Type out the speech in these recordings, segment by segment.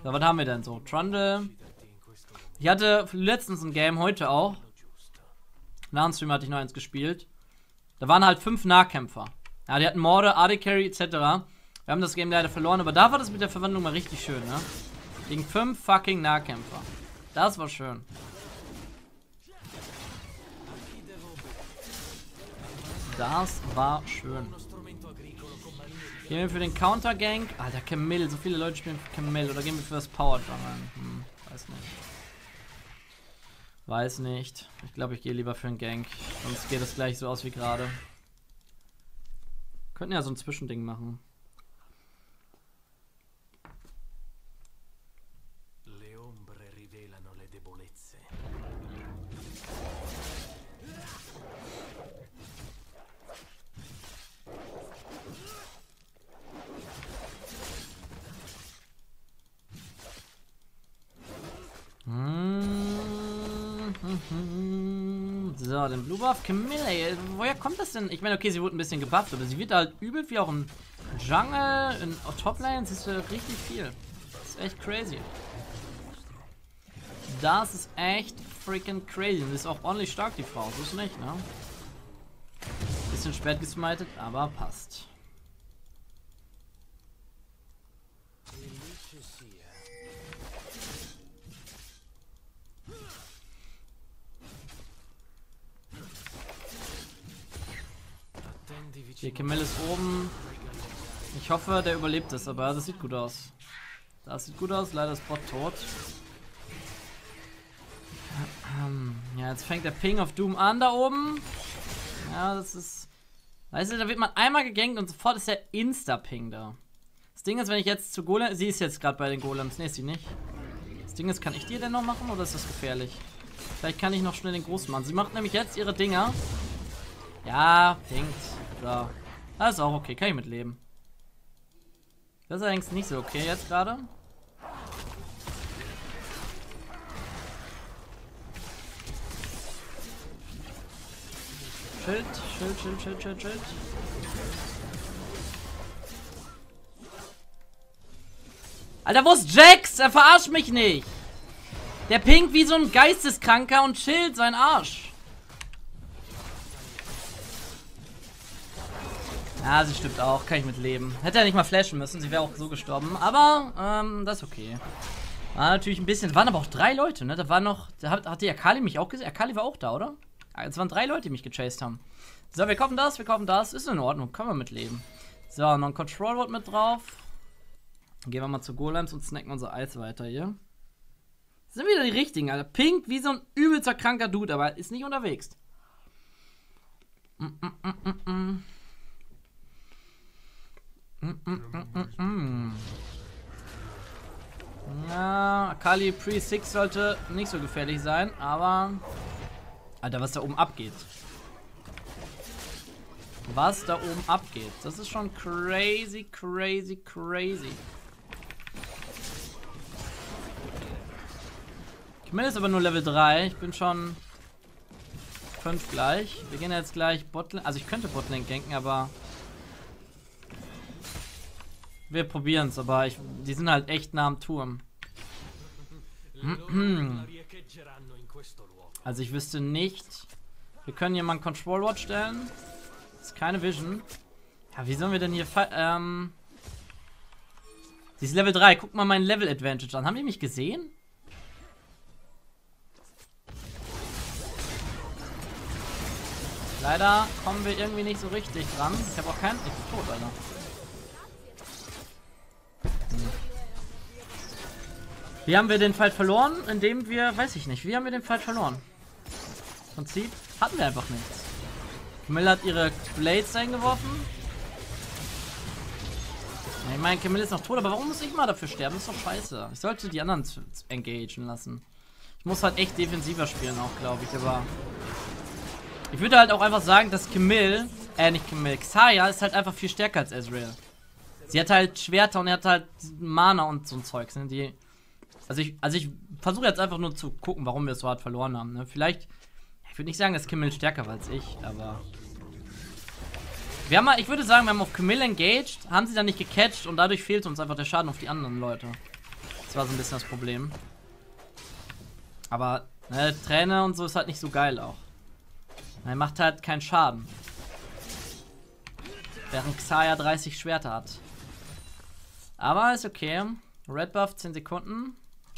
So, was haben wir denn so? Trundle. Ich hatte letztens ein Game, heute auch. Nach dem Stream hatte ich noch eins gespielt. Da waren halt 5 Nahkämpfer. Ja, die hatten Morde, AD Carry etc. Wir haben das Game leider verloren, aber da war das mit der Verwandlung mal richtig schön, ne? Gegen 5 fucking Nahkämpfer. Das war schön. Das war schön. Gehen wir für den Counter-Gank? Alter, Camille. So viele Leute spielen für Camille. Oder gehen wir für das Power-Jungle? Weiß nicht. Weiß nicht. Ich glaube, ich gehe lieber für einen Gank. Sonst geht es gleich so aus wie gerade. Könnten ja so ein Zwischending machen. So, den Blue Buff. Camille, ey, woher kommt das denn? Ich meine, okay, sie wurde ein bisschen gebufft, aber sie wird halt übel wie auch im Jungle, in Toplane, ist richtig viel. Das ist echt crazy. Das ist echt freaking crazy. Und ist auch ordentlich stark, die Frau. So ist nicht, ne? Bisschen spät gesmited, aber passt. Hier, Camille ist oben. Ich hoffe, der überlebt es, aber das sieht gut aus. Das sieht gut aus, leider ist Bot tot. Ja, jetzt fängt der Ping auf Doom an da oben. Ja, das ist... Weißt du, da wird man einmal gegankt und sofort ist der Insta-Ping da. Das Ding ist, wenn ich jetzt zu Golem... Sie ist jetzt gerade bei den Golems. Ne, ist sie nicht. Das Ding ist, kann ich die denn noch machen oder ist das gefährlich? Vielleicht kann ich noch schnell den Großen machen. Sie macht nämlich jetzt ihre Dinger. Ja, pinkt. So. Das ist auch okay, kann ich mitleben. Das ist allerdings nicht so okay jetzt gerade. Schild, Schild, Schild, Schild, Schild, Schild. Alter, wo ist Jax? Er verarscht mich nicht. Der pinkt wie so ein Geisteskranker und chillt seinen Arsch. Ja, sie stirbt auch. Kann ich mit leben. Hätte er nicht mal flashen müssen. Sie wäre auch so gestorben. Aber, das ist okay. War natürlich ein bisschen... Waren aber auch 3 Leute, ne? Da war noch... Da hat die Akali mich auch gesehen. Akali war auch da, oder? Es waren 3 Leute, die mich gechased haben. So, wir kaufen das, wir kaufen das. Ist in Ordnung. Können wir mitleben. So, noch ein Control Ward mit drauf. Dann gehen wir mal zu Golems und snacken unser Eis weiter hier. Das sind wieder die richtigen, Alter. Pink wie so ein übelster kranker Dude, aber ist nicht unterwegs. Ja, Akali Pre-6 sollte nicht so gefährlich sein, aber... Alter, was da oben abgeht. Was da oben abgeht. Das ist schon crazy, crazy, crazy. Camille ist aber nur Level 3. Ich bin schon 5 gleich. Wir gehen jetzt gleich Botlane. Also ich könnte Botlane ganken, aber... Wir probieren es, aber die sind halt echt nah am Turm. Also ich wüsste nicht. Wir können hier mal einen Control Ward stellen. Das ist keine Vision. Ja, wie sollen wir denn hier... Sie ist Level 3. Guck mal meinen Level Advantage an. Haben die mich gesehen? Leider kommen wir irgendwie nicht so richtig dran. Ich habe auch keinen... Ich bin tot, Alter. Wie haben wir den Fight verloren? Indem wir, weiß ich nicht, wie haben wir den Fight verloren? Im Prinzip hatten wir einfach nichts. Camille hat ihre Blades eingeworfen. Ich meine, Camille ist noch tot, aber warum muss ich mal dafür sterben? Das ist doch scheiße. Ich sollte die anderen engagen lassen. Ich muss halt echt defensiver spielen auch, glaube ich, aber... Ich würde halt auch einfach sagen, dass Camille, nicht Camille, Xayah ist halt einfach viel stärker als Ezreal. Sie hat halt Schwerter und er hat halt Mana und so ein Zeugs, ne? Die... Also ich versuche jetzt einfach nur zu gucken, warum wir es so hart verloren haben. Ne? Vielleicht, ich würde nicht sagen, dass Camille stärker war als ich, aber... Wir haben mal, ich würde sagen, wir haben auf Camille engaged, haben sie dann nicht gecatcht und dadurch fehlt uns einfach der Schaden auf die anderen Leute. Das war so ein bisschen das Problem. Aber, ne, Träne und so ist halt nicht so geil auch. Er macht halt keinen Schaden. Während Xayah 30 Schwerter hat. Aber ist okay. Red Buff 10 Sekunden.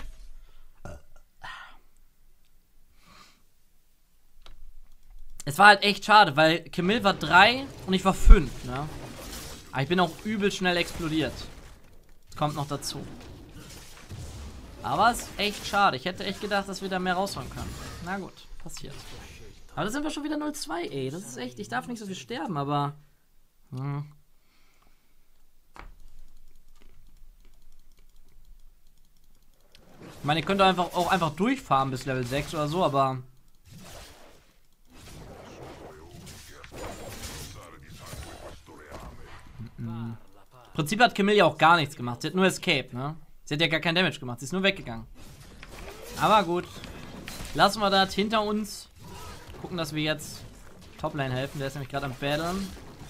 Es war halt echt schade, weil Camille war 3 und ich war 5, ne? Aber ich bin auch übel schnell explodiert. Das kommt noch dazu. Aber es ist echt schade. Ich hätte echt gedacht, dass wir da mehr rausholen können. Na gut, passiert. Aber da sind wir schon wieder 0-2, ey. Das ist echt, ich darf nicht so viel sterben, aber... Ich meine, ihr könnt auch einfach durchfahren bis Level 6 oder so, aber... Im Prinzip hat Camille ja auch gar nichts gemacht. Sie hat nur Escape, ne? Sie hat ja gar kein Damage gemacht. Sie ist nur weggegangen. Aber gut. Lassen wir das hinter uns. Gucken, dass wir jetzt Toplane helfen. Der ist nämlich gerade am Battlen.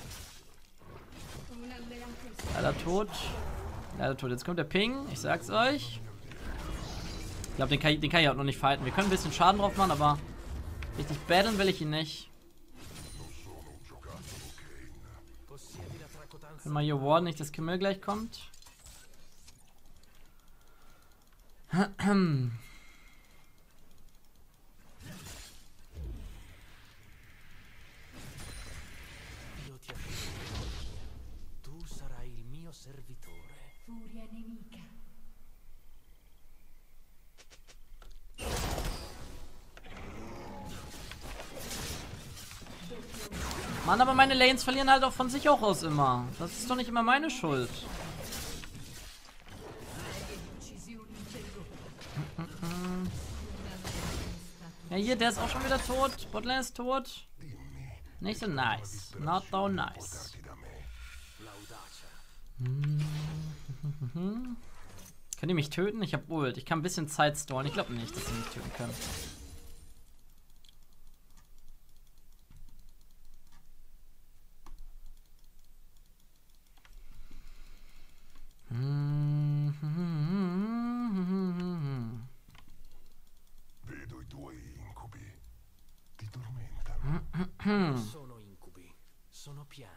Leider tot. Leider tot. Jetzt kommt der Ping. Ich sag's euch. Ich glaube, den kann ich auch noch nicht fighten. Wir können ein bisschen Schaden drauf machen, aber richtig battlen will ich ihn nicht. Können wir hier warden, nicht, dass Camille gleich kommt. Mann, aber meine Lanes verlieren halt auch von sich auch aus immer. Das ist doch nicht immer meine Schuld. Ja, hier, der ist auch schon wieder tot. Botlane ist tot. Nicht so nice. Not so nice. Können die mich töten? Ich hab Ult. Ich kann ein bisschen Zeit storen. Ich glaube nicht, dass sie mich töten können. Sono incubi, sono piani.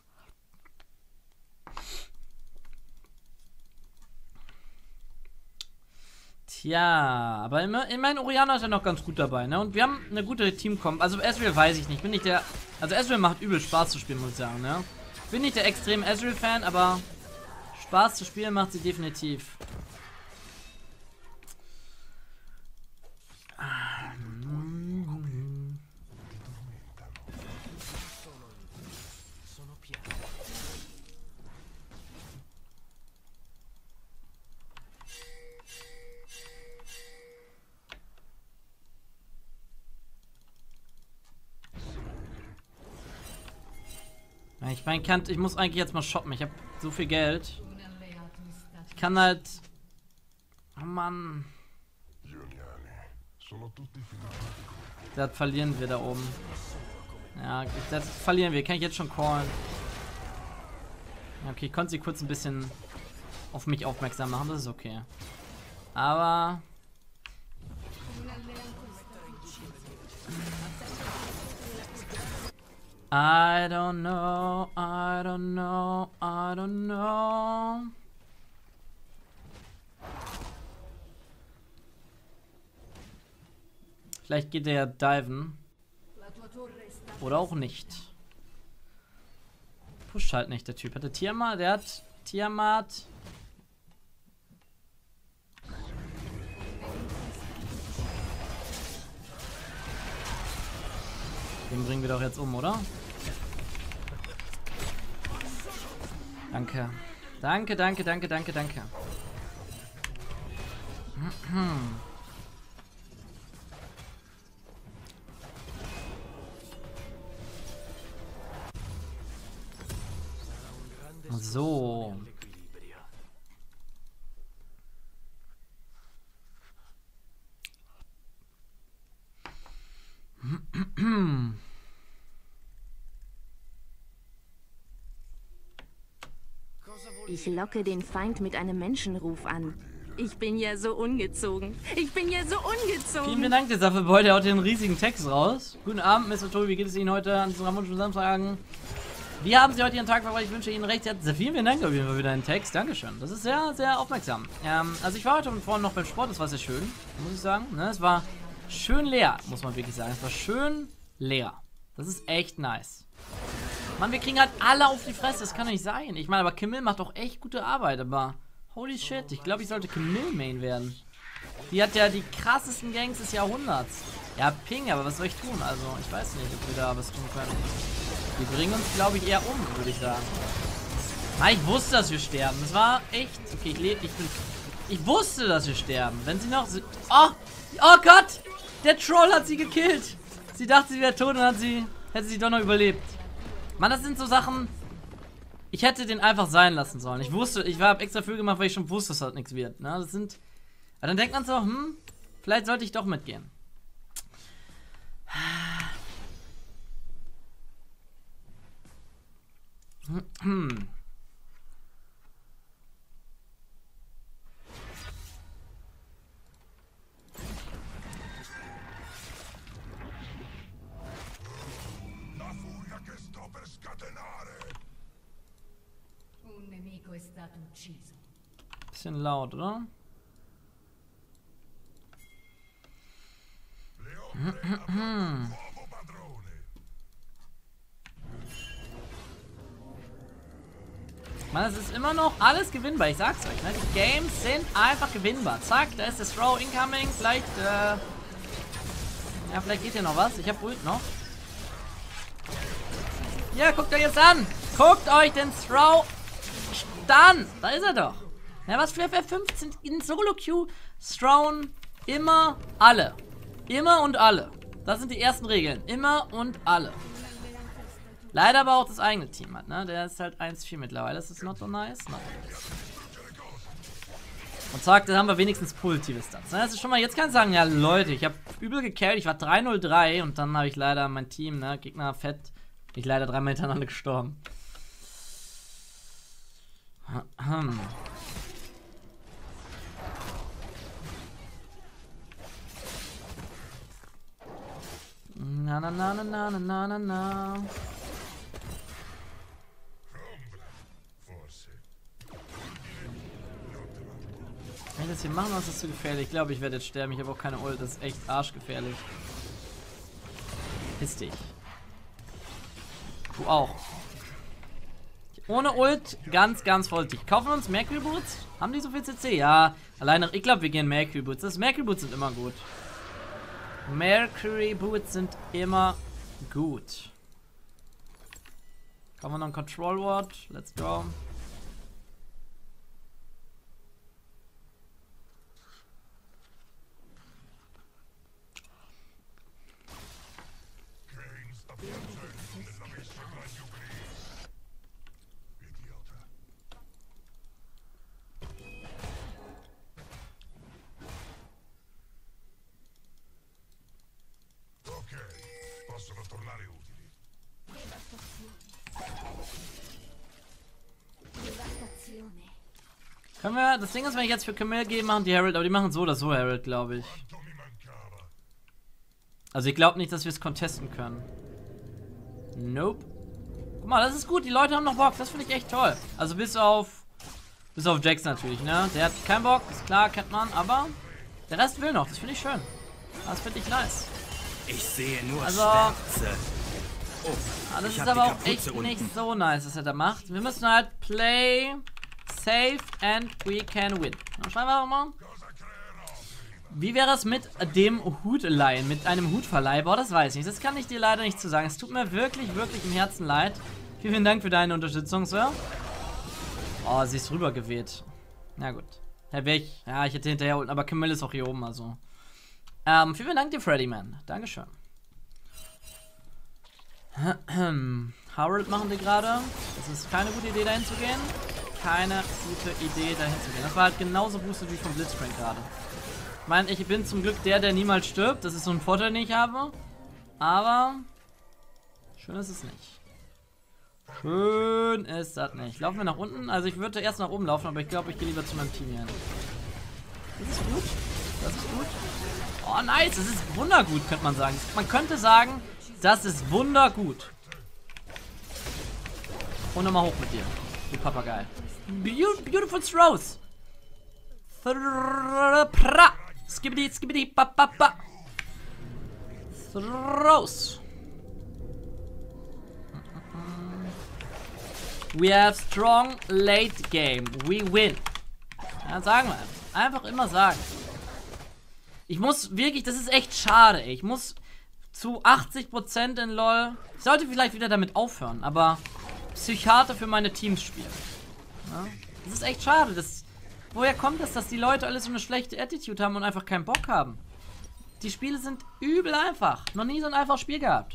Tja, aber immerhin Orianna ist ja noch ganz gut dabei, ne? Und wir haben eine gute Teamcomp. Also Ezreal weiß ich nicht. Bin nicht der. Also Ezreal macht übel Spaß zu spielen, muss ich sagen, ne? Bin nicht der extrem Ezreal-Fan, aber Spaß zu spielen macht sie definitiv. Ich meine, ich muss eigentlich jetzt mal shoppen. Ich habe so viel Geld. Ich kann halt... Oh Mann. Das verlieren wir da oben. Ja, das verlieren wir. Kann ich jetzt schon callen. Okay, ich konnte sie kurz ein bisschen auf mich aufmerksam machen. Das ist okay. Aber... I don't know, I don't know, I don't know. Vielleicht geht der ja diven. Oder auch nicht. Pusht halt nicht, der Typ. Hat der Tiamat? Der hat Tiamat. Den bringen wir doch jetzt um, oder? Danke. Danke, danke, danke, danke, danke. So. Ich locke den Feind mit einem Menschenruf an. Ich bin ja so ungezogen. Ich bin ja so ungezogen. Vielen Dank, der Saffelboy, der haut den riesigen Text raus. Guten Abend, Mr. Tobi, wie geht es Ihnen heute an diesem rammonischen Samstag? Wie haben Sie heute Ihren Tag verbracht? Ich wünsche Ihnen recht herzlich. Vielen Dank auf jeden Fall für deinen Text. Dankeschön. Das ist sehr, sehr aufmerksam. Also ich war heute vorhin noch beim Sport, das war sehr schön, muss ich sagen. Ne? Es war schön leer, muss man wirklich sagen. Es war schön leer. Das ist echt nice. Mann, wir kriegen halt alle auf die Fresse, das kann doch nicht sein. Ich meine, aber Camille macht doch echt gute Arbeit, aber holy shit, ich glaube, ich sollte Camille Main werden. Die hat ja die krassesten Gangs des Jahrhunderts. Ja, Ping, aber was soll ich tun? Also, ich weiß nicht, ob wir da was tun können. Die bringen uns, glaube ich, eher um, würde ich sagen. Ah, ich wusste, dass wir sterben. Das war echt... Okay, ich wusste, dass wir sterben. Wenn sie noch... Oh Gott! Der Troll hat sie gekillt. Sie dachte, sie wäre tot und hätte sie doch noch überlebt. Mann, das sind so Sachen... Ich hätte den einfach sein lassen sollen. Ich habe extra für gemacht, weil ich schon wusste, dass das nichts wird. Ne? Das sind... Aber dann denkt man so, vielleicht sollte ich doch mitgehen. Bisschen laut, oder? Mann, es ist immer noch alles gewinnbar, ich sag's euch, ne? Die Games sind einfach gewinnbar. Zack, da ist das Throw incoming. Vielleicht, ja, vielleicht geht hier noch was. Ich hab Ult noch. Ja, guckt euch jetzt an. Guckt euch den Throw an. Da ist er doch. Ja, was für F15 in Solo-Queue throwen immer alle. Immer und alle. Das sind die ersten Regeln. Immer und alle. Leider aber auch das eigene Team hat, ne? Der ist halt 1-4 mittlerweile. Das ist not so nice. No. Und zack, dann haben wir wenigstens positive Stats. Ne? Das ist schon mal, jetzt kann ich sagen, ja Leute, ich habe übel gecarried. Ich war 3-0-3 und dann habe ich leider mein Team, ne? Gegner fett. Ich leider 3 Mal hintereinander gestorben. Na na na na na na na na. Wenn ich das hier machen, ist das zu gefährlich. Ich glaube, ich werde jetzt sterben. Ich habe auch keine Ult. Das ist echt arschgefährlich. Piss dich. Du auch. Ohne Ult, ganz, ganz volltig. Kaufen wir uns Mercury Boots? Haben die so viel CC? Ja, alleine, ich glaube, wir gehen Mercury Boots. Das Mercury Boots sind immer gut. Mercury Boots sind immer gut. Kommen wir noch ein Control Ward? Let's go. Können wir, das Ding ist, wenn ich jetzt für Camille gehe, machen die Herald, aber die machen so oder so Herald, glaube ich. Also ich glaube nicht, dass wir es contesten können. Nope. Guck mal, das ist gut, die Leute haben noch Bock, das finde ich echt toll. Also bis auf Jax natürlich, ne? Der hat keinen Bock, ist klar, kennt man, aber der Rest will noch, das finde ich schön. Das finde ich nice. Ich sehe nur Schwärze. Oh, das ist aber auch echt nicht so nice, was er da macht. Wir müssen halt play safe and we can win. Dann schreiben wir mal. Wie wäre es mit dem Hutleihen, mit einem Hutverleih? Boah, das weiß ich nicht. Das kann ich dir leider nicht zu sagen. Es tut mir wirklich, wirklich im Herzen leid. Vielen Dank für deine Unterstützung, Sir. Oh, sie ist rübergeweht. Na gut. Herr Weg. Ja, ich hätte hinterher unten, aber Camille ist auch hier oben, also. Vielen Dank dir, Freddy Man. Dankeschön. Harold machen wir gerade. Das ist keine gute Idee, dahin zu gehen. Keine gute Idee, dahin zu gehen. Das war halt genauso boosted wie vom Blitzcrank gerade. Ich meine, ich bin zum Glück der niemals stirbt. Das ist so ein Vorteil, den ich habe. Aber schön ist es nicht. Schön ist das nicht. Laufen wir nach unten? Also ich würde erst nach oben laufen, aber ich glaube, ich gehe lieber zu meinem Team hier hin. Das ist gut. Das ist gut. Oh, nice. Das ist wundergut, könnte man sagen. Man könnte sagen, das ist wundergut. Und nochmal hoch mit dir. Du Papagei. Beautiful throws. Skibbidi, skibbidi, ba, ba, ba. Throws. We have strong late game. We win. Ja, sagen wir einfach immer sagen. Ich muss wirklich, das ist echt schade, ey. Ich muss zu 80% in LoL. Ich sollte vielleicht wieder damit aufhören, aber Psychiater für meine Teams spielen. Ja? Das ist echt schade. Woher kommt das, dass die Leute alle so eine schlechte Attitude haben und einfach keinen Bock haben? Die Spiele sind übel einfach. Noch nie so ein einfaches Spiel gehabt.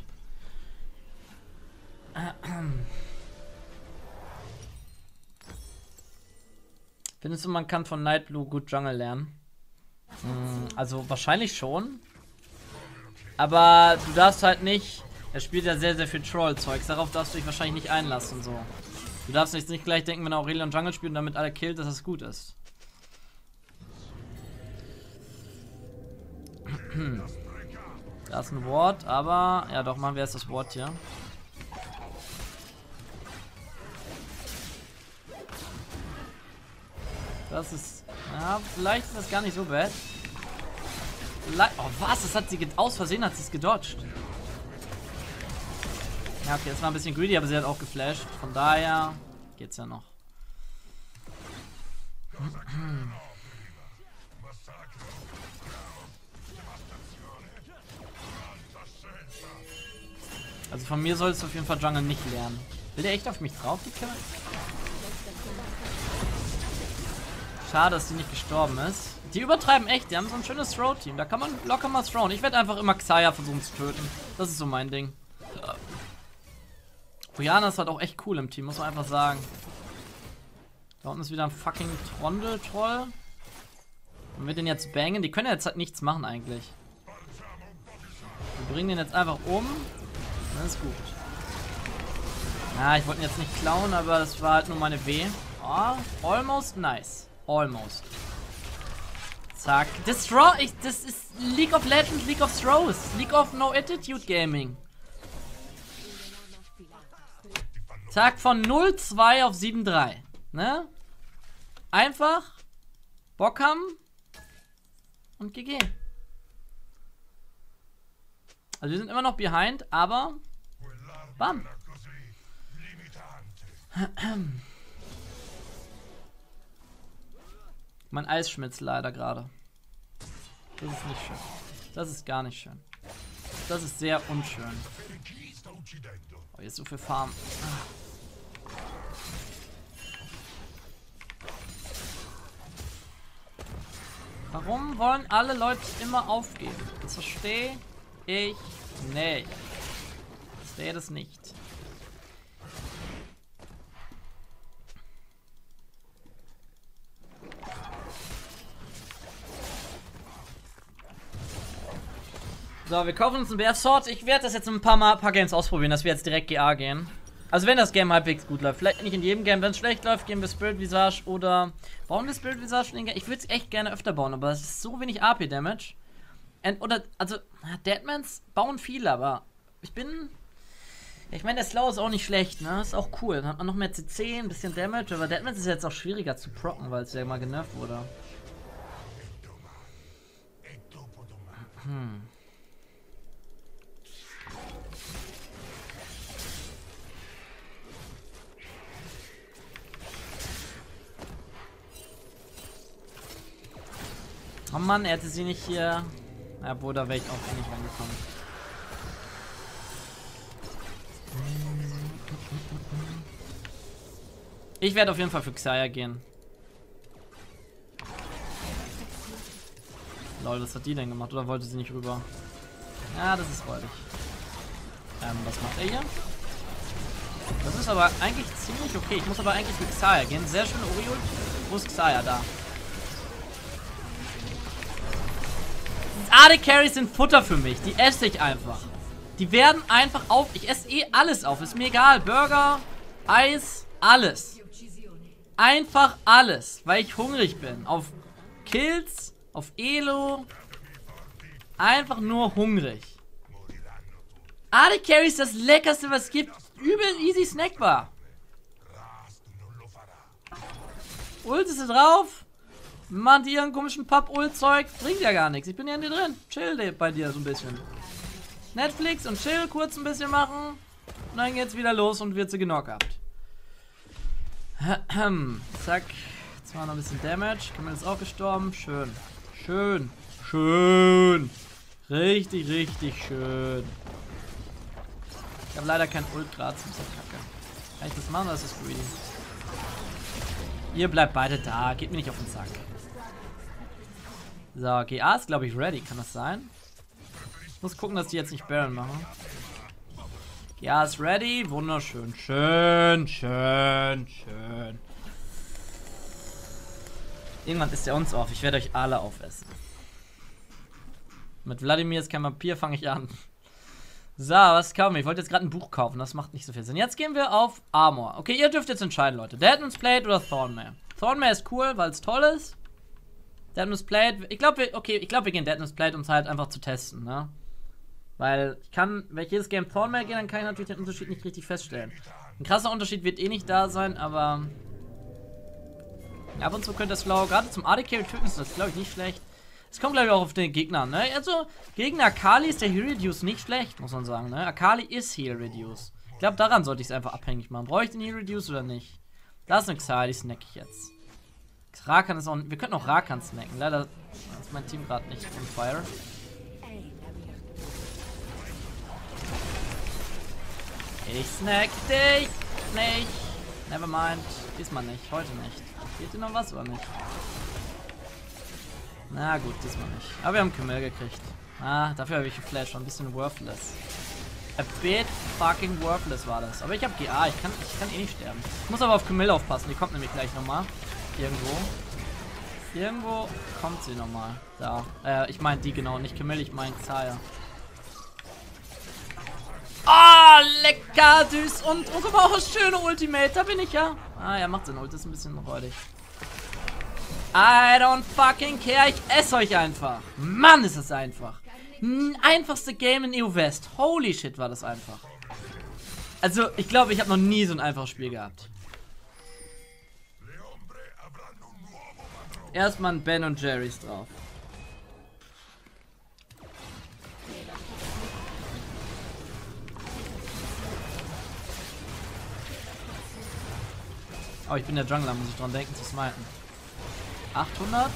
Findest du, man kann von Nightblue gut Jungle lernen? Also wahrscheinlich schon. Aber du darfst halt nicht... Er spielt ja sehr, sehr viel Troll-Zeugs. Darauf darfst du dich wahrscheinlich nicht einlassen. So. Du darfst jetzt nicht gleich denken, wenn Aurelion Jungle spielt und damit alle killt, dass es gut ist. Da ist ein Ward, aber... Ja doch, machen wir erst das Ward hier. Das ist... Ja, vielleicht ist das gar nicht so bad. Oh, was? Das hat sie... Aus Versehen hat sie es gedodged. Ja, okay, das war ein bisschen greedy, aber sie hat auch geflasht. Von daher geht's ja noch. Also von mir sollst du auf jeden Fall Jungle nicht lernen. Will der echt auf mich drauf, die Kille? Schade, dass die nicht gestorben ist. Die übertreiben echt, die haben so ein schönes Throw-Team. Da kann man locker mal throwen. Ich werde einfach immer Xayah versuchen zu töten. Das ist so mein Ding. Orianna ist halt auch echt cool im Team, muss man einfach sagen. Da unten ist wieder ein fucking Trondel-Troll. Und wir den jetzt bangen. Die können ja jetzt halt nichts machen eigentlich. Wir bringen den jetzt einfach um. Das ist gut. Ja, ich wollte ihn jetzt nicht klauen, aber das war halt nur meine W. Oh, almost nice. Almost. Zack. Das ist League of Legends, League of Throws. League of No Attitude Gaming. Zack, von 0-2 auf 7-3. Ne? Einfach Bock haben und GG. Also wir sind immer noch behind, aber bam. Mein Eis schmilzt leider gerade. Das ist nicht schön. Das ist gar nicht schön. Das ist sehr unschön. Oh, hier ist so viel Farm. Warum wollen alle Leute immer aufgeben? Das verstehe ich nicht. Ich verstehe das nicht. So, wir kaufen uns ein Bear Sword. Ich werde das jetzt ein paar Games ausprobieren, dass wir jetzt direkt GA gehen. Also wenn das Game halbwegs gut läuft. Vielleicht nicht in jedem Game. Wenn es schlecht läuft, gehen wir Spirit Visage oder... Bauen wir Spirit Visage in den Game? Ich würde es echt gerne öfter bauen, aber es ist so wenig AP-Damage. Also, Deadmans bauen viele, aber ich bin... Ich meine, der Slow ist auch nicht schlecht, ne? Ist auch cool. Dann hat man noch mehr CC, ein bisschen Damage, aber Deadmans ist jetzt auch schwieriger zu procken, weil es ja mal genervt wurde. Oh Mann, er hätte sie nicht hier... Ja, wo, da wäre ich auch nicht reingekommen. Ich werde auf jeden Fall für Xayah gehen. Lol, was hat die denn gemacht? Oder wollte sie nicht rüber? Ja, das ist freudig. Was macht er hier? Das ist aber eigentlich ziemlich okay. Ich muss aber eigentlich für Xayah gehen. Sehr schön, Oriol. Wo ist Xayah? Da. AD Carries sind Futter für mich. Die esse ich einfach. Die werden einfach auf. Ich esse eh alles auf. Ist mir egal. Burger, Eis, alles. Einfach alles. Weil ich hungrig bin. Auf Kills auf Elo. Einfach nur hungrig. AD Carry ist das leckerste, was es gibt. Übel easy snackbar. Ult ist drauf. Mann, die ihren komischen Papp-Ult-Zeug bringt ja gar nichts. Ich bin ja in dir drin. Chill bei dir so ein bisschen. Netflix und Chill kurz ein bisschen machen. Und dann geht's wieder los und wird sie genockt. Zack. Jetzt war noch ein bisschen Damage. Kamel ist auch gestorben. Schön. Schön. Schön. Richtig, richtig schön. Ich habe leider kein Ult gerade. Das ist ja kacke. Kann ich das machen oder ist das greedy? Ihr bleibt beide da. Geht mir nicht auf den Sack. So, GA ist glaube ich ready. Kann das sein? Ich muss gucken, dass die jetzt nicht Baron machen. GA ist ready. Wunderschön. Schön, schön, schön. Irgendwann ist der uns auf. Ich werde euch alle aufessen. Mit Wladimir ist kein Vampir, fange ich an. So, was kaufen wir? Ich wollte jetzt gerade ein Buch kaufen. Das macht nicht so viel Sinn. Jetzt gehen wir auf Armor. Okay, ihr dürft jetzt entscheiden, Leute. Deadman's Plate oder Thornmail. Thornmail ist cool, weil es toll ist. Deadman's Plate. Ich glaube, wir gehen Deadman's Plate, um es halt einfach zu testen, ne? Weil wenn ich jedes Game Thornmail gehe, dann kann ich natürlich den Unterschied nicht richtig feststellen. Ein krasser Unterschied wird eh nicht da sein, aber ab und zu könnte das schlau. Gerade zum AD Carry töten ist das, glaube ich, nicht schlecht. Es kommt, glaube ich, auch auf den Gegner, ne? Also, gegen Akali ist der Heal Reduce nicht schlecht, muss man sagen, ne? Akali ist Heal Reduce. Ich glaube, daran sollte ich es einfach abhängig machen. Brauche ich den Heal Reduce oder nicht? Da ist eine Xayah, die snack ich jetzt. Rakan ist auch. Wir könnten auch Rakan snacken. Leider ist mein Team gerade nicht on fire. Ich snack dich nicht. Nevermind. Diesmal nicht. Heute nicht. Geht dir noch was oder nicht? Na gut, diesmal nicht. Aber wir haben Camille gekriegt. Ah, dafür habe ich geflasht. Schon ein bisschen worthless. A bit fucking worthless war das. Aber ich habe GA. Ich kann eh nicht sterben. Ich muss aber auf Camille aufpassen. Die kommt nämlich gleich nochmal. Irgendwo kommt sie nochmal. Da. Ich meine die genau. Nicht Camille, ich meine Xayah. Ah, lecker, süß. Und guck mal, das schöne Ultimate. Da bin ich ja. Ah, er macht sein Ult. Das ist ein bisschen räudig. I don't fucking care. Ich esse euch einfach. Mann, ist das einfach. Einfachste Game in EU West. Holy shit, war das einfach. Also, ich glaube, ich habe noch nie so ein einfaches Spiel gehabt. Erstmal ein Ben und Jerry's drauf. Oh, ich bin der Jungler, muss ich dran denken zu smiten. 800?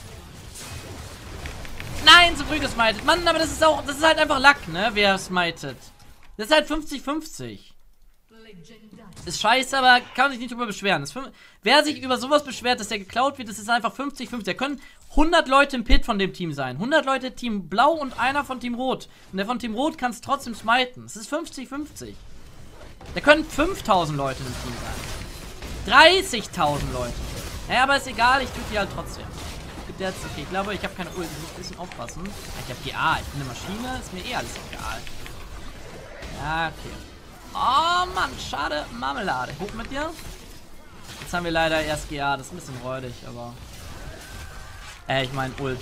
Nein, zu früh gesmited. Mann, aber das ist halt einfach Luck, ne? Wer smitet. Das ist halt 50-50. Ist scheiße, aber kann man sich nicht drüber beschweren. Wer sich über sowas beschwert, dass der geklaut wird, das ist einfach 50-50. Da können 100 Leute im Pit von dem Team sein. 100 Leute Team Blau und einer von Team Rot. Und der von Team Rot kann es trotzdem smiten. Es ist 50-50. Da können 5000 Leute im Team sein. 30.000 Leute. Ja, aber ist egal, ich tue die halt trotzdem. Jetzt, okay, ich glaube, ich habe keine Ult. Ich muss ein bisschen aufpassen. Ich habe GA, ich bin eine Maschine, ist mir eh alles egal. Ja, okay. Oh Mann, schade. Marmelade. Hoch mit dir. Jetzt haben wir leider erst GA, das ist ein bisschen räudig, aber. Ich meine Ult.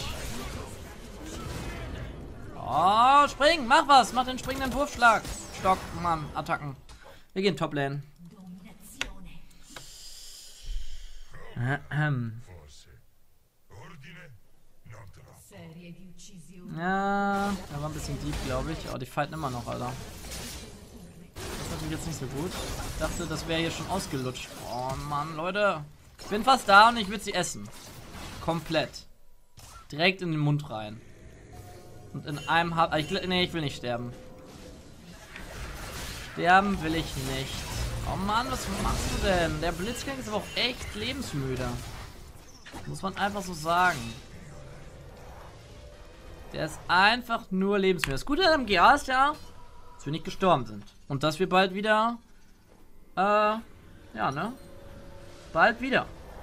Oh, spring, mach was, mach den springenden Wurfschlag. Stock, Mann, Attacken. Wir gehen Toplane. Ja, da war ein bisschen deep, glaube ich. Oh, die fighten immer noch, Alter. Das ist natürlich jetzt nicht so gut. Ich dachte, das wäre hier schon ausgelutscht. Oh Mann, Leute. Ich bin fast da und ich will sie essen. Komplett. Direkt in den Mund rein. Und in einem Hab... Nee, ich will nicht sterben. Sterben will ich nicht. Oh Mann, was machst du denn? Der Blitzkrieg ist aber auch echt lebensmüde. Muss man einfach so sagen. Der ist einfach nur lebensmüde. Das Gute am GA ist ja, dass wir nicht gestorben sind. Und dass wir bald wieder, ja, ne? Bald wieder.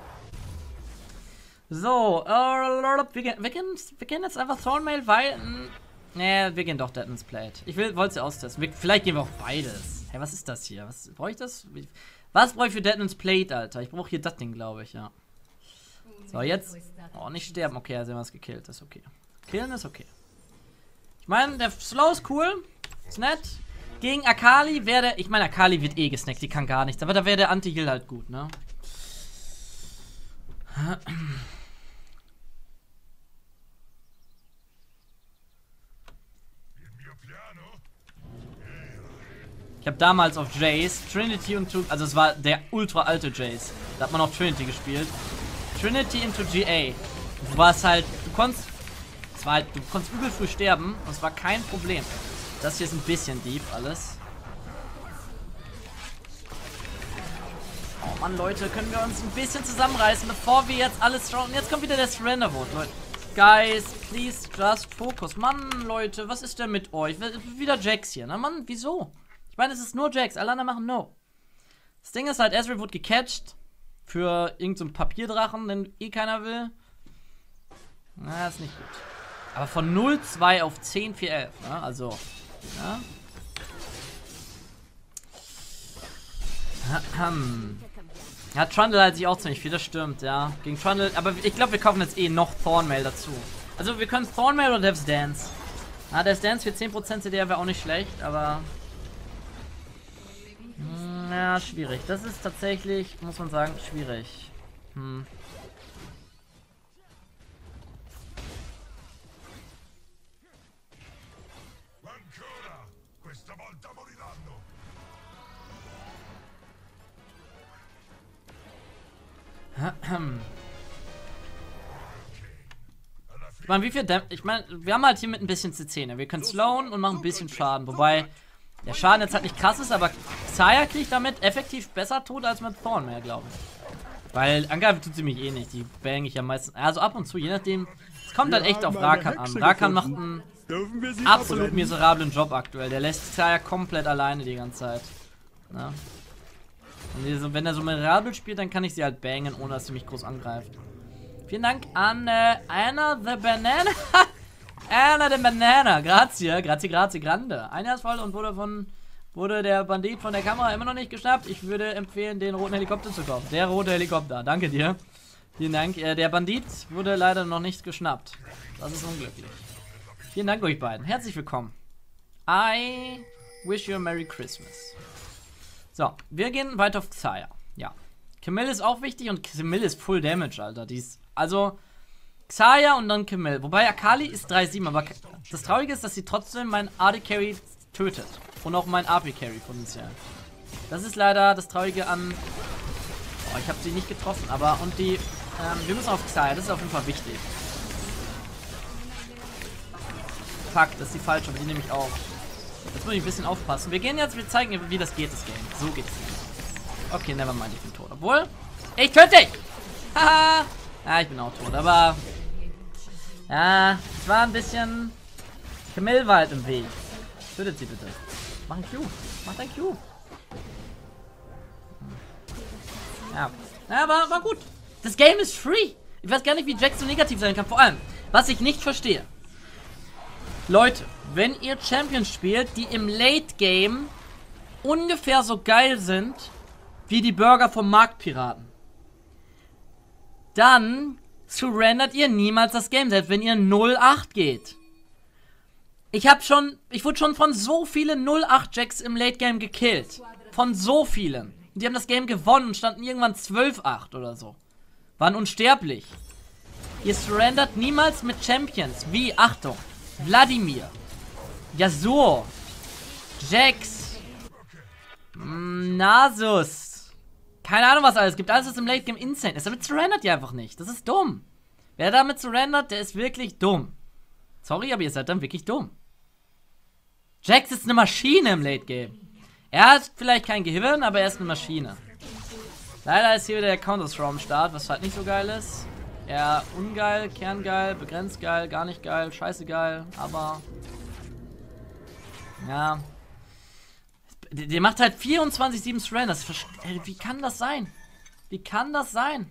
So, wir gehen jetzt einfach Thornmail, weil, ne, wir gehen doch Deadman's Plate. Ich wollte sie austesten. Vielleicht gehen wir auch beides. Hey, was ist das hier? Was brauche ich das? Was brauche ich für Deadman's Plate, Alter? Ich brauche hier das Ding, glaube ich, ja. So, jetzt. Oh, nicht sterben. Okay, also haben wir es gekillt. Das ist okay. Killen ist okay. Ich meine, der Slow ist cool. Ist nett. Gegen Akali wäre der. Ich meine, Akali wird eh gesnackt. Die kann gar nichts. Aber da wäre der Anti-Heal halt gut, ne? Ich habe damals auf Jace, Trinity und... Also es war der ultra alte Jace. Da hat man auf Trinity gespielt. Trinity into GA. Du warst halt... Du konntest übel früh sterben. Und es war kein Problem. Das hier ist ein bisschen deep alles. Oh Mann, Leute, können wir uns ein bisschen zusammenreißen, bevor wir jetzt alles schauen. Und jetzt kommt wieder der Surrender Vote, Leute. Guys, please just focus. Mann, Leute, was ist denn mit euch? Wieder Jax hier, ne? Mann, wieso? Ich meine, es ist nur Jax. Alle anderen machen No. Das Ding ist halt, Ezreal wurde gecatcht. Für irgendeinen Papierdrachen, den eh keiner will. Na, ist nicht gut. Aber von 0-2 auf 10-4-11, ne? Also, ja. Ja, Trundle hat sich auch ziemlich viel, das stimmt, ja. Gegen Trundle, aber ich glaube, wir kaufen jetzt eh noch Thornmail dazu. Also, wir können Thornmail oder Dev's Dance. Ja, Dev's Dance für 10% CDR wäre auch nicht schlecht, aber... Ja, schwierig. Das ist tatsächlich, muss man sagen, schwierig. Ich meine, wie viel ich meine, wir haben halt hier mit ein bisschen CC, ne? Wir können slowen und machen ein bisschen Schaden. Wobei der Schaden jetzt halt nicht krass ist, aber Xayah kriegt damit effektiv besser tot als mit Thornmail, glaube ich. Weil Angreifen tut sie mich eh nicht. Die bang ich ja meistens. Also ab und zu, je nachdem. Es kommt halt echt auf Rakan an. Rakan macht einen absolut miserablen Job aktuell. Der lässt Xayah komplett alleine die ganze Zeit. Ja. Und wenn er so miserabel spielt, dann kann ich sie halt bangen, ohne dass sie mich groß angreift. Vielen Dank an Anna the Banana. Anna the Banana. Grazie, grande. Ein Herz voll und wurde der Bandit von der Kamera immer noch nicht geschnappt. Ich würde empfehlen, den roten Helikopter zu kaufen. Der rote Helikopter. Danke dir. Vielen Dank. Der Bandit wurde leider noch nicht geschnappt. Das ist unglücklich. Vielen Dank euch beiden. Herzlich willkommen. I wish you a Merry Christmas. So, wir gehen weiter auf Xayah. Ja. Camille ist auch wichtig und Camille ist Full Damage, Alter. Die ist, also, Xayah und dann Camille. Wobei Akali ist 3-7, aber das Traurige ist, dass sie trotzdem meinen AD Carry tötet. Und auch meinen AP Carry potenziell. Das ist leider das Traurige an... Oh, ich habe sie nicht getroffen, aber... Und die... wir müssen auf Xayah, das ist auf jeden Fall wichtig. Fuck, das ist die falsche, aber die nehme ich auch. Jetzt muss ich ein bisschen aufpassen. Wir gehen jetzt, wir zeigen, wie das geht, das Game. So geht's nicht. Okay, nevermind, ich bin tot. Obwohl, ich töte dich! Haha! Ja, ich bin auch tot, aber... Ja, es war ein bisschen... Camille war halt im Weg. Tötet sie bitte. Mach ein Q. Mach dein Q. Ja. Ja, aber war gut. Das Game ist free. Ich weiß gar nicht, wie Jax so negativ sein kann. Vor allem, was ich nicht verstehe. Leute, wenn ihr Champions spielt, die im Late Game ungefähr so geil sind wie die Burger vom Marktpiraten, dann surrendert ihr niemals das Game, selbst wenn ihr 0-8 geht. Ich wurde schon von so vielen 0-8 Jacks im Late Game gekillt. Von so vielen. Und die haben das Game gewonnen und standen irgendwann 12-8 oder so. Waren unsterblich. Ihr surrendert niemals mit Champions. Wie? Achtung. Vladimir. Yasuo. Jax. Nasus. Keine Ahnung, was alles gibt. Alles ist im Late Game insane ist. Damit surrendert ihr einfach nicht. Das ist dumm. Wer damit surrendert, der ist wirklich dumm. Sorry, aber ihr seid dann wirklich dumm. Jax ist eine Maschine im Late Game. Er hat vielleicht kein Gehirn, aber er ist eine Maschine. Leider ist hier wieder der Counter-Strike am Start, was halt nicht so geil ist. Ja, ungeil, kerngeil, begrenzt geil, gar nicht geil, scheiße geil, aber... Ja. Der macht halt 24/7 Surrender. Wie kann das sein? Wie kann das sein?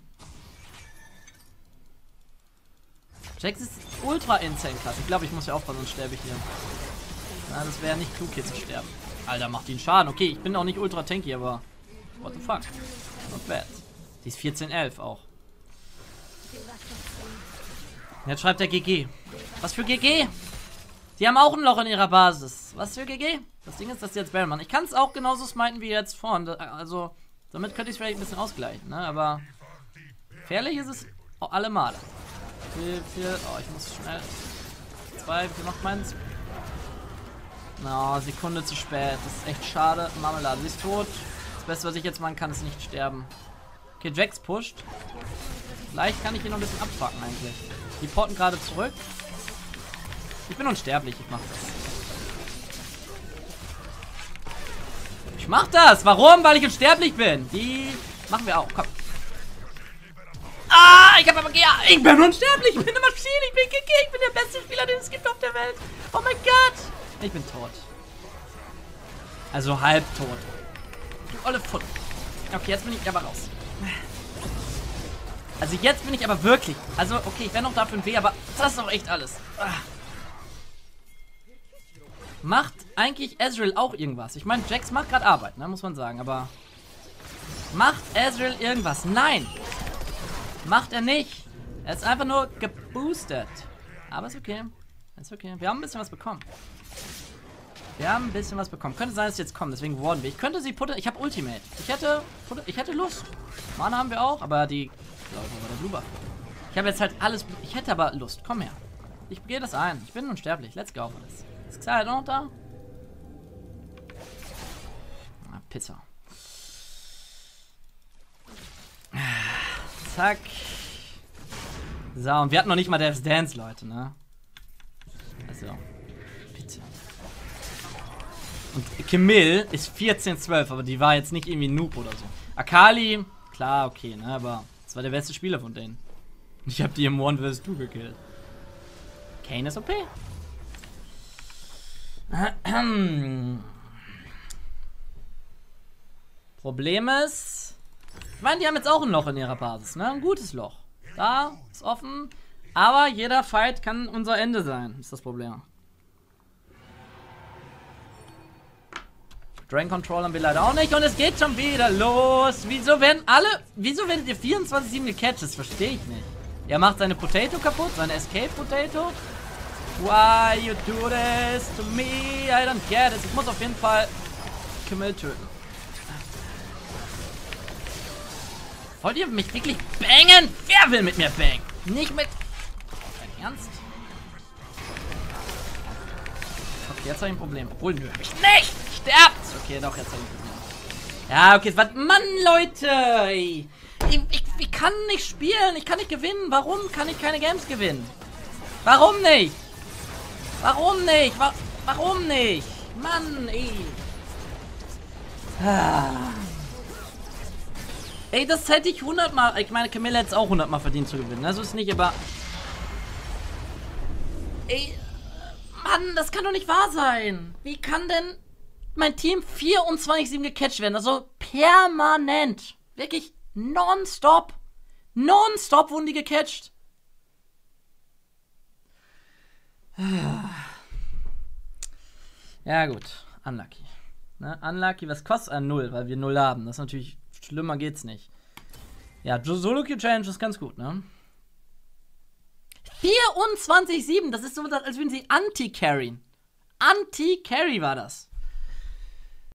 Jax ist ultra insane krass. Ich glaube, ich muss ja aufpassen, sonst sterbe ich hier. Na, das wäre nicht klug, hier zu sterben. Alter, macht ihn Schaden. Okay, ich bin auch nicht ultra tanky, aber... What the fuck? Not bad. Die ist 14-11 auch. Jetzt schreibt der GG. Was für GG? Die haben auch ein Loch in ihrer Basis. Was für GG? Das Ding ist, dass die jetzt Baron machen. Ich kann es auch genauso smiten wie jetzt vorhin. Also, damit könnte ich es vielleicht ein bisschen ausgleichen, ne? Aber gefährlich ist es auch alle Male. Oh, ich muss schnell. 2, wie macht meins? No, Sekunde zu spät. Das ist echt schade. Marmelade, sie ist tot. Das Beste, was ich jetzt machen kann, ist nicht sterben. Okay, Jax pusht. Vielleicht kann ich ihn noch ein bisschen abfucken eigentlich. Die porten gerade zurück. Ich bin unsterblich, ich mach das. Ich mach das! Warum? Weil ich unsterblich bin. Die machen wir auch, komm. Ah, ich hab aber... Ja, ich bin unsterblich, ich bin eine Maschine, ich bin GG, ich bin der beste Spieler, den es gibt auf der Welt. Oh mein Gott. Ich bin tot. Also halb tot. Du olle Futt. Okay, jetzt bin ich aber raus. Also jetzt bin ich aber wirklich... Also, okay, ich wäre noch dafür ein W, aber das ist auch echt alles. Macht eigentlich Ezreal auch irgendwas? Ich meine, Jax macht gerade Arbeit, ne, muss man sagen, aber... Macht Ezreal irgendwas? Nein! Macht er nicht. Er ist einfach nur geboostet. Aber ist okay. Ist okay. Wir haben ein bisschen was bekommen. Könnte sein, dass sie jetzt kommen, deswegen wurden wir. Ich könnte sie putten. Ich habe Ultimate. Ich hätte Lust. Mana haben wir auch, aber die... Ich glaube, war der Blue Buff. Ich habe jetzt halt alles... Ich hätte aber Lust. Komm her. Ich gehe das ein. Ich bin unsterblich. Let's go. Ist Xayah noch da? Ah, Pizza. Zack. So, und wir hatten noch nicht mal Death's Dance, Leute, ne? Also, bitte. Und Camille ist 14-12, aber die war jetzt nicht irgendwie Noob oder so. Akali, klar, okay, ne? Aber das war der beste Spieler von denen. Ich habe die im 1 vs 2 gekillt. Kayn ist OP. Problem ist... Ich meine, die haben jetzt auch ein Loch in ihrer Basis, ne? Ein gutes Loch. Da ist offen. Aber jeder Fight kann unser Ende sein, ist das Problem. Drain Control haben wir leider auch nicht. Und es geht schon wieder los. Wieso werdet ihr 24/7 gecatcht? Das verstehe ich nicht. Er macht seine Potato kaputt, seine Escape Potato. Why you do this to me? I don't get it. Ich muss auf jeden Fall Camille töten. Wollt ihr mich wirklich bangen? Wer will mit mir bangen? Nicht mit... Dein Ernst? Okay, jetzt habe ich ein Problem. Obwohl, nö, hab ich nicht! Sterbt! Okay, doch, jetzt habe ich ein Problem. Ja, okay, was... Mann, Leute! Ich kann nicht spielen. Ich kann nicht gewinnen. Warum kann ich keine Games gewinnen? Warum nicht? Warum nicht? Warum nicht? Mann, ey. Ey, das hätte ich 100 Mal... Ich meine, Camille hätte es auch 100 Mal verdient zu gewinnen. Also ist nicht, aber... Ey, Mann, das kann doch nicht wahr sein. Wie kann denn mein Team 24/7 gecatcht werden? Also permanent. Wirklich nonstop. Nonstop wurden die gecatcht. Ja gut, unlucky. Ne? Unlucky, was kostet ein 0, weil wir 0 haben. Das ist natürlich... Schlimmer geht's nicht. Ja, Solo-Queue Challenge ist ganz gut, ne? 24/7, das ist so, als würden sie Anti-Carryen. Anti-Carry war das.